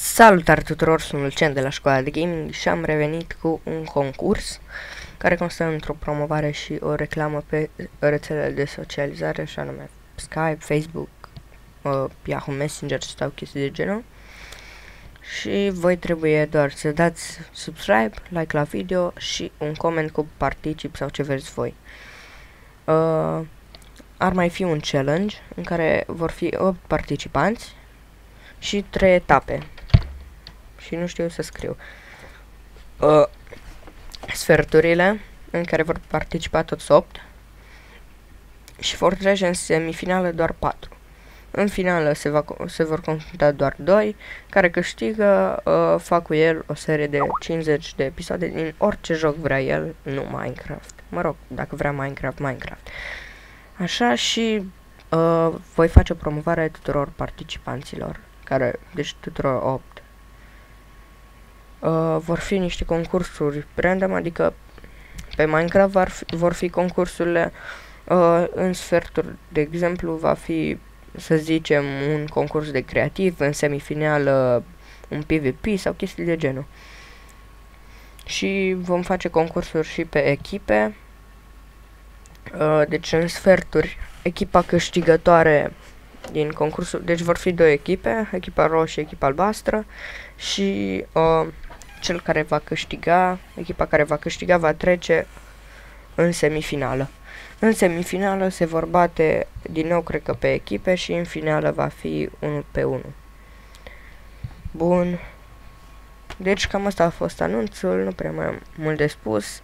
Salutare tuturor, sunt Lucian de la școala de gaming și am revenit cu un concurs care constă într-o promovare și o reclamă pe rețelele de socializare, așa nume Skype, Facebook, Yahoo Messenger sau chestii de genul. Și voi trebuie doar să dați subscribe, like la video și un coment cu particip sau ce vreți voi. Ar mai fi un challenge în care vor fi 8 participanți și 3 etape. Și nu știu să scriu. Sferturile în care vor participa toți 8 și vor trece în semifinală doar 4. În finală se vor confrunta doar 2, care câștigă, fac cu el o serie de 50 de episoade din orice joc vrea el, nu Minecraft. Mă rog, dacă vrea Minecraft. Așa și voi face o promovare tuturor participanților, deci tuturor 8. Vor fi niște concursuri random, adică pe Minecraft vor fi concursurile în sferturi, de exemplu va fi, să zicem, un concurs de creativ, în semifinală un PvP sau chestii de genul. Și vom face concursuri și pe echipe, deci în sferturi echipa câștigătoare din concursul, deci vor fi 2 echipe, echipa roșie, echipa albastră și cel care va câștiga, echipa care va câștiga va trece în semifinală. În semifinală se vor bate din nou, cred că pe echipe, și în finală va fi 1 pe 1. Bun. Deci cam asta a fost anunțul, nu prea mai am mult de spus.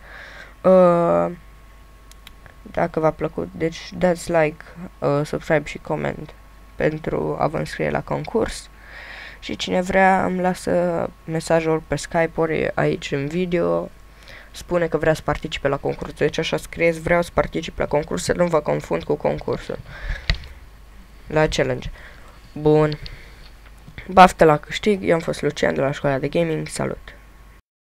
Dacă v-a plăcut, deci dați like, subscribe și comment pentru a vă înscrie la concurs. Și cine vrea îmi lasă mesajul pe Skype ori aici în video, spune că vrea să participe la concurs. Deci așa scrieți, vreau să particip la concurs, să nu vă confund cu concursul, la challenge. Bun. Baftă la câștig, eu am fost Lucian de la școala de gaming, salut!